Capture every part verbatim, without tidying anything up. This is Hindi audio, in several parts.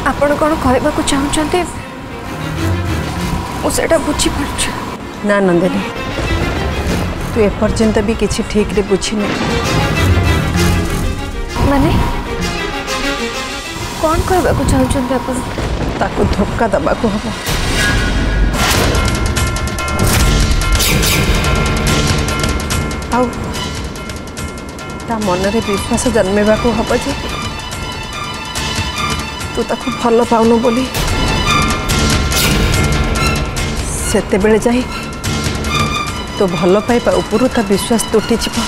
आपण कौन कहवाक चाहते मुझे बुझी पार ना नंदिनी तू एपर्यंत भी किसी ठीक रे बुझी नहीं माने कौन कहवाक चाहते आपण ताको धोखा दबा को हम ता मनरे विश्वास जन्मेबा को हम जे तू ताको भल पाउनु बोली सेते बेले जाई तो भल पाइबा उपरु ता विश्वास तुटी जीव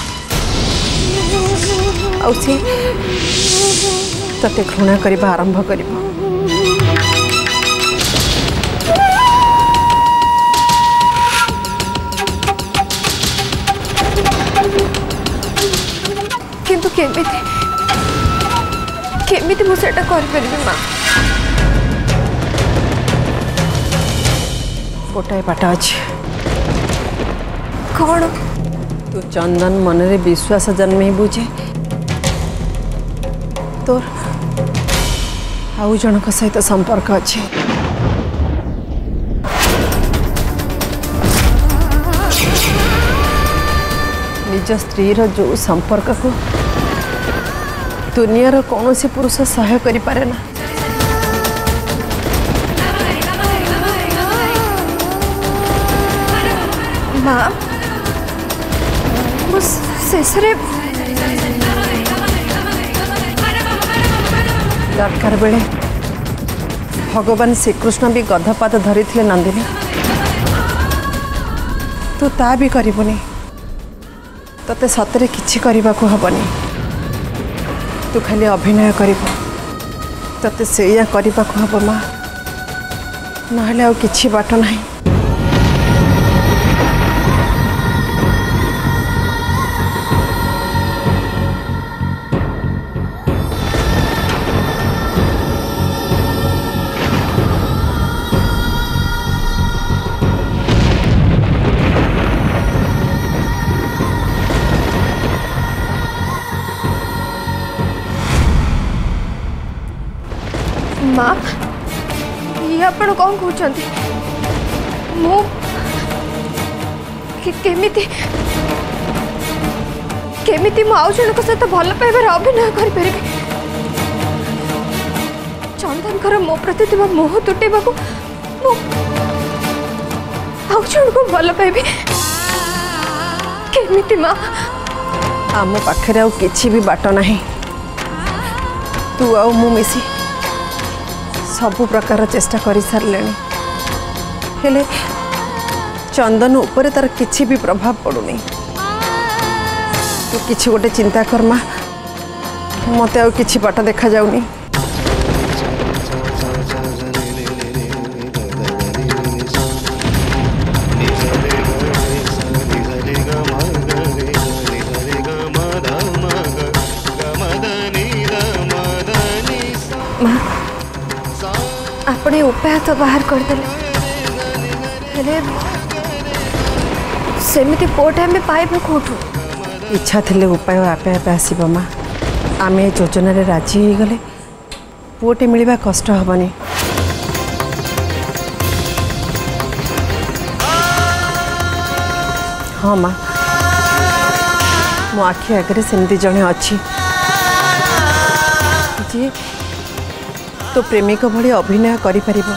आउ सी तते घृणा करबा आरंभ करबो किंतु केमिति केमिति मु सेटा कर परबी मां गोटाए बाट अच्छे कौन तू चंदन मनरे विश्वास जन्मे बुझे तोर आउ जनक सहित संपर्क अच्छे निज स्त्री रो जो संपर्क को दुनिया कौन सी पुरुष सहाय करि पारे ना मां शेषरे दरकार बेले भगवान श्रीकृष्ण भी गधपाद धरी थे नंदिनी तू ता भी करबुनी तते सतरे किछि करबा को हबनी तू खाली अभिनय करिबो तते सेया करबा को हब मां नहले आ किछि बाट नाही मां ये आपण कौन कहते मु केमिति केमिति मु आउ जन सहित भल पाइबार अभिनय कर परिबे चंदन कर मो प्रति थिबा मोह तुटेबा को मु आउ जन को भल पाइबे केमिति मां आम पाखरे आउ किछि भी बाट नाही तू आउ मु मिसी सबु प्रकार चेष्टा कर सारे हेले चंदन उपरे तार किछि भी प्रभाव पड़ुनी तू किछि गोटे चिंता कर मां मते आ किछि बाट देखा जाउनी अपने उपाय तो बाहर करदे सेमिति पोटे में पाइबे कोठू इच्छा थिले उपाय आपे आपे आसीबो मां आमे योजना रे राजी हो गले पोटे मिलवा कष्ट हबनी हाँ मां मो आखि आगे सेमती जने अच्छी जी तो प्रेमिक भली अभिनय करि परिबो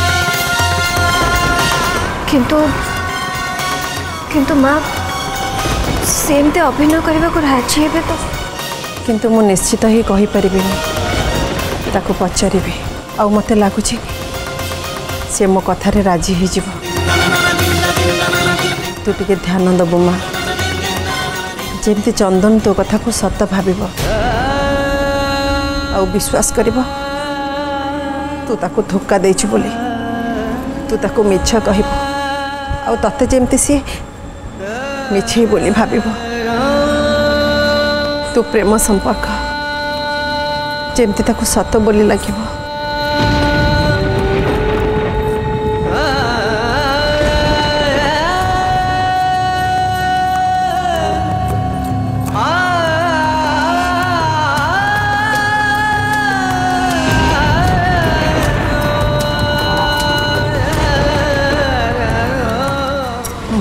किंतु किंतु मां सेमते अभिनय करबा को राजी हेबे तो किंतु मु निश्चित ही कहि परिबिनी ताको पचारिबे आ मते लागुची से मो कथा रे राजी हो जीवो तू टिके ध्यान दबो मां जेमती चंदन तो कथा को सत भाबिबो आ विश्वास करिबो तू ताको धोखा देछु बोली तू ताको मिछ कहिबो आ तते जेमती सी मिछे बोली भाबिबो तू प्रेम संपर्क जेमती ताको सत बोली लागिबो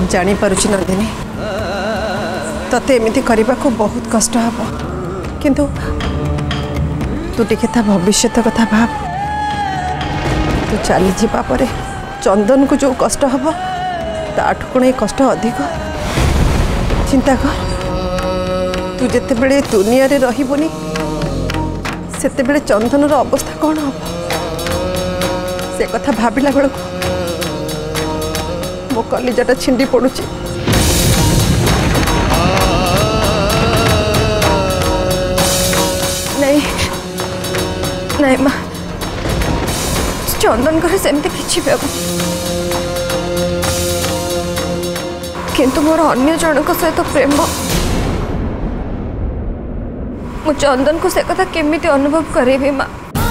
जानी पारुची नंदिनी तते एमिति करने को बहुत कष्ट हम किंतु तू टिके ता भविष्य कथा भाव तू चली जावा परे चंदन को जो कष्ट हम ताठू कौन ये कष्ट अधिक चिंता कर तू जिते बड़े दुनिया रे रहिबुनी सेते बड़े चंदन रो अवस्था कौन हम से कथा भाविला बेल को मो कलिजाटा छिंडी पड़ुची नहीं नहीं माँ चंदन घर सेमती किसी भी किंतु मोर अन्य जनक सहित प्रेम मु चंदन को से कथा केमिति अनुभव करेबी माँ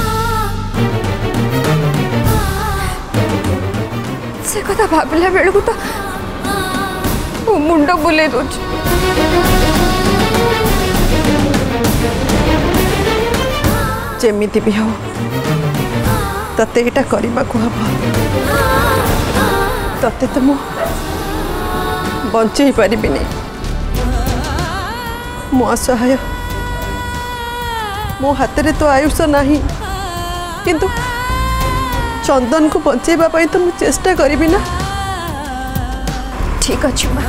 से कथा भाविला बेल को तो मुंड बुले दो जेमिति भी हो तते एटा करबा को हबो तते तो मु बंचई पारिबिनी मो असहाय मो हाथ रे तो आयुष नहीं किंतु चंदन को बंचेबा पई तो मु चेष्टा करिबी ना ठीक अछि मां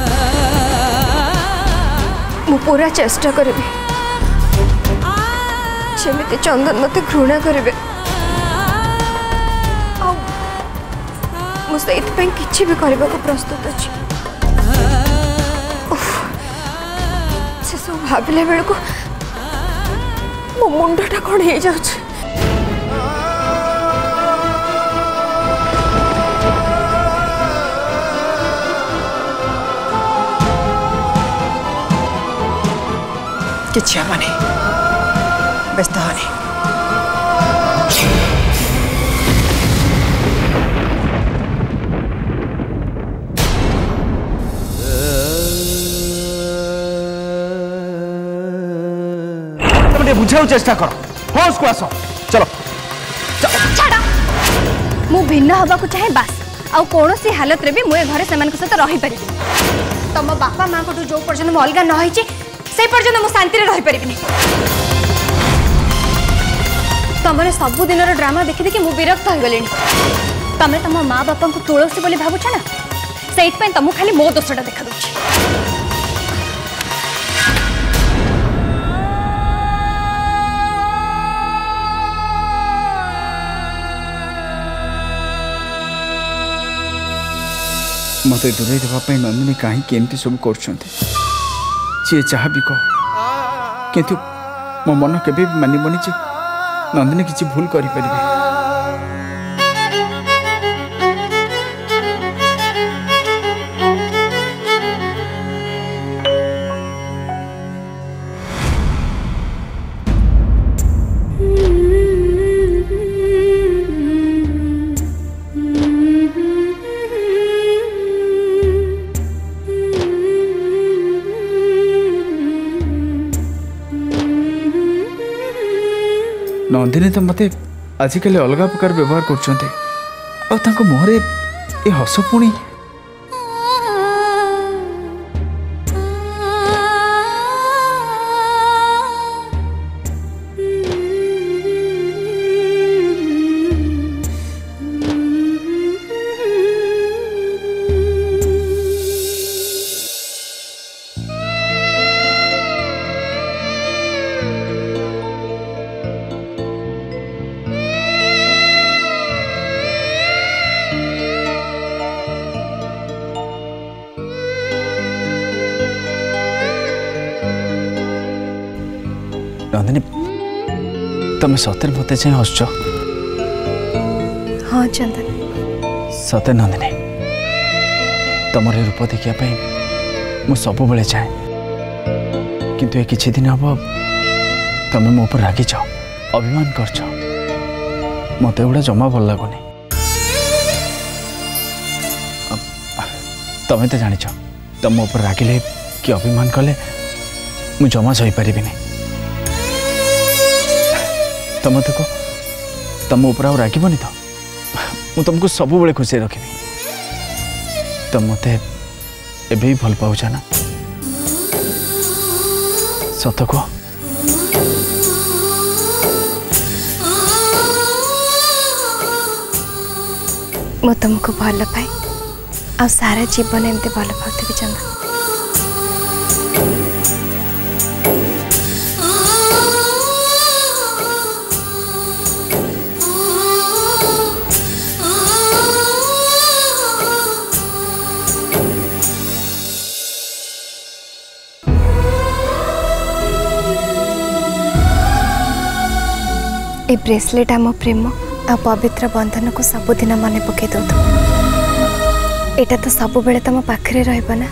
मु पूरा चेष्टा करिबी सेमिति चंदन मते घृणा करिबे मुझे इतनी किसी भी करने को प्रस्तुत अच्छी से सब भाविला बेल को मो मुंडटा कौन हो जाउछ किछि हमारे व्यस्त होनी बुझाऊ चेष्टा कर होश को आस चलो छाड़ा मु भिन्न हवा को चाहे बास आ कौन सी हालत रे भी मुए घरे सेमान के साथ रही परिबे तम बापा मां को जो पर्यंत मु अलगा न होइचे से पर्यंत मु शांति रे रही परिबे तमरे सब दिन ड्रामा देखि देखि मु विरक्त हो गलेनी तमे तम माँ बापा को तुलसी बोली भाबुछ ना सेट पे तमु खाली मो दोषटा देखा दोछि मत दूरे देवाई नंदिनी कहीं केमती सब कर चाह भी कह किंतु मो मन केबे भी मानबनी जे नंदिनी किसी भूल करि परिबे नंदिनी तो मते आजिकल अलग प्रकार व्यवहार कर मुहरे ए हस पुणी नंदिनी तुम सतर मत चाहे हसुच हाँ चंदन सते नंदिनी तुम रूप देखापी मुझे सब बेले चाहे किंतु ये किछि दिन हम तुम मो पर रागिच अभिमान कर मत एगुड़ा जमा भल लगुनि तुम्हें तो जान तुम मो पर रागिले कि अभिमान कले मुझे जमा सही पारि तुम देखो तुम ऊपर आ रागबनी तो मुझे तुमको सब बेले खुशी रखी तुम मत एबे भल पाऊचा ना सत को मु तुमको भल पाए आ सारा जीवन एमती भल पाऊथि चंदा। ए ब्रेसलेट आम प्रेम आ पवित्र बंधन को सबुदिन मन पकई दो। एटा तो सब बेले तुम पाखरे रहबो ना।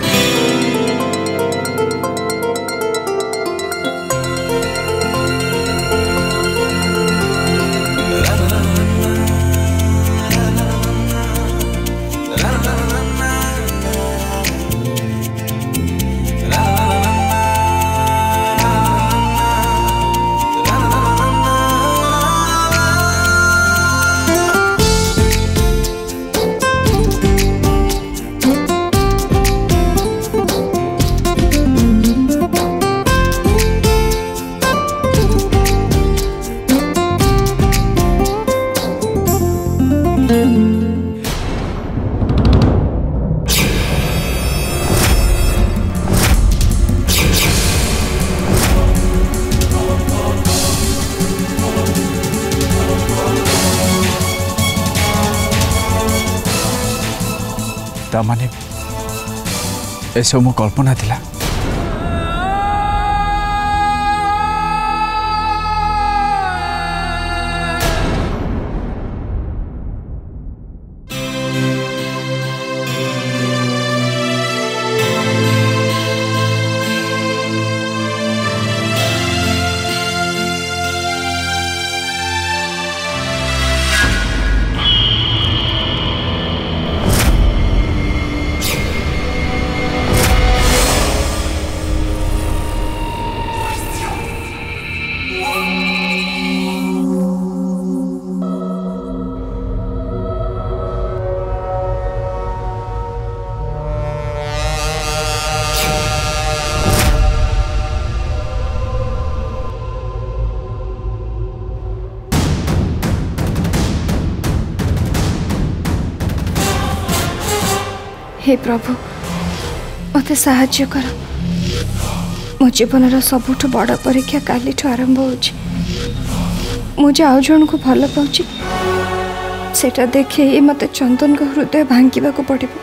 माने ऐसा मो कल्पना थिला। हे प्रभु मते साहाय्य कर। मो जीवन सबुठ बड़ परीक्षा काली आरंभ होची। मुझे आउ जन को भल पाउची सेटा देखे मते चंदन को हृदय भांगिबा को पड़िबो।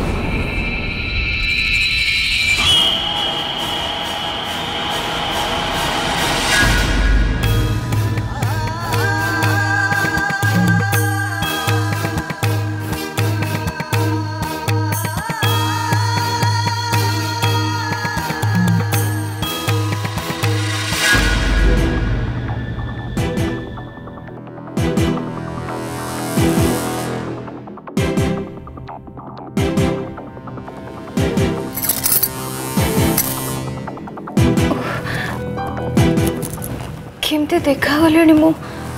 केमते देखा गले मु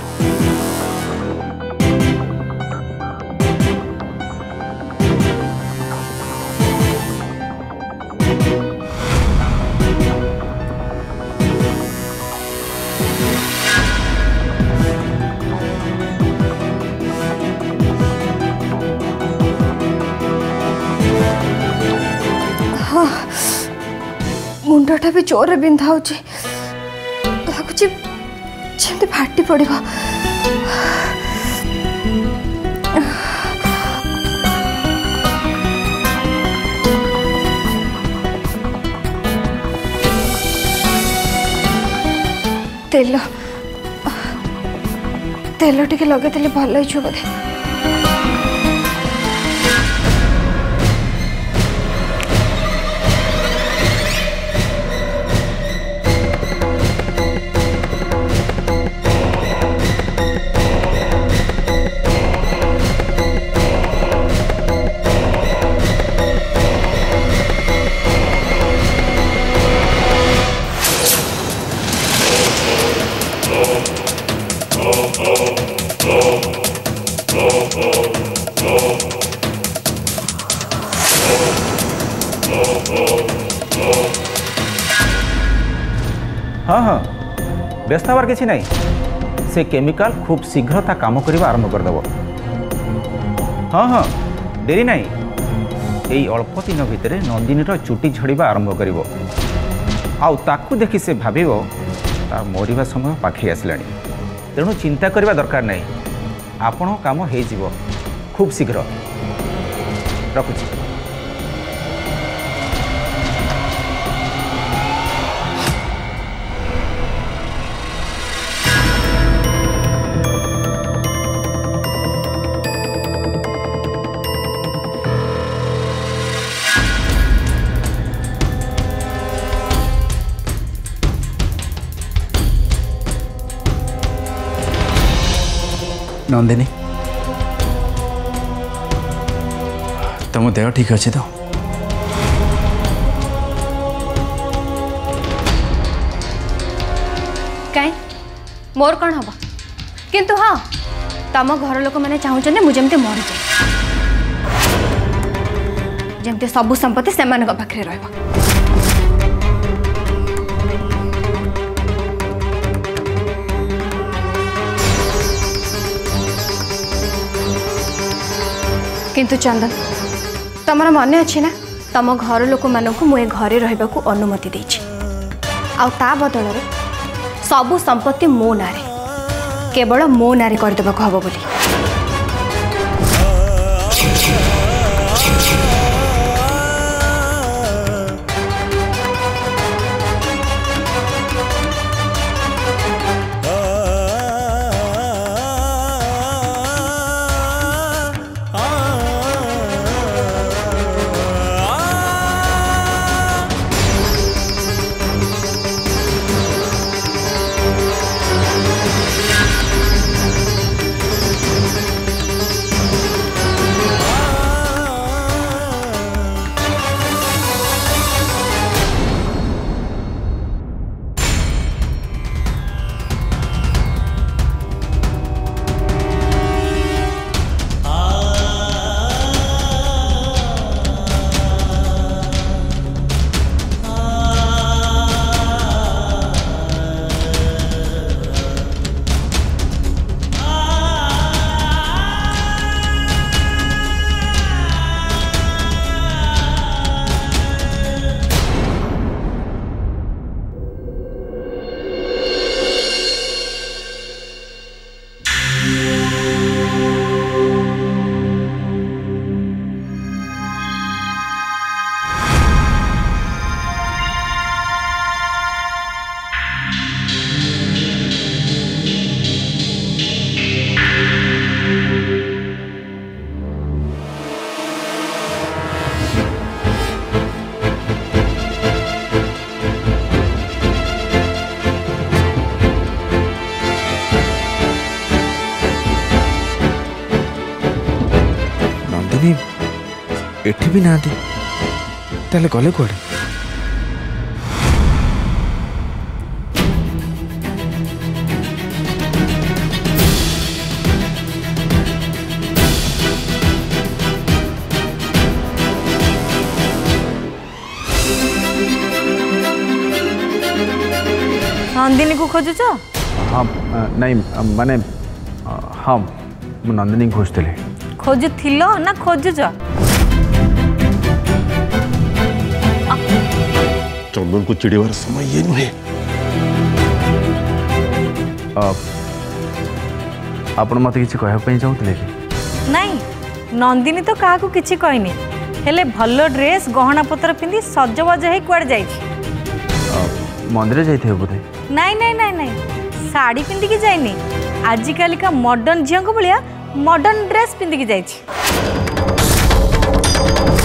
हाँ मुंडटा भी जोर बिंधा होची लगुच जमी फाटी पड़। तेल तेल टिके लगे भल हो बोधे। हाँ हाँ व्यस्त हबार किसी ना से केमिकाल खूब शीघ्र ता काम करने आरंभ करदेव। हाँ हाँ डेरी ना यही अल्प दिन भितर नंदिनीर चुटी झड़वा आरंभ कर ताकू देखि से भाव तार मरिबा समय पाखे आसला तेणु चिंता करने दरकार नहीं आपण काम हो खूब शीघ्र रखुची। नंदिनी तुम देह ठीक अच्छे तो? कहीं मोर कौन हम किंतु हाँ तम घर लोक मैंने चाहते मुझे मरी जाए जमती सबू संपत्ति से पाखे रहा। किंतु चंदन तमर मन अच्छी ना तम घर लोक मानक मुझे घरे रहा अनुमति देछि आउ ता बदल रे सबु संपत्ति मो नारे केवल मो नारे करदेबा हब बोली। एठी भी नाती ताले गले कोड़े नंदिनी को खोजुच? हाँ नहीं माने हाँ नंदिनी खोजते खोजुल ना खोजुच? चंदन को चिड़िवार समय ये नुहे। आपण मत किसी कहवाई चाहते कि नहीं नंदिनी तो क्या किसी कहनी हेले भल ड्रेस गहना पतर पिंधि सजबाज हो कुआड़े जाइए मंदिर जाइए बोधे? नहीं नहीं नहीं नहीं साड़ी पिंधिकी जाइनी आजिकल का मॉडर्न झील को भाया मॉडर्न ड्रेस पिंधिकी जाइए।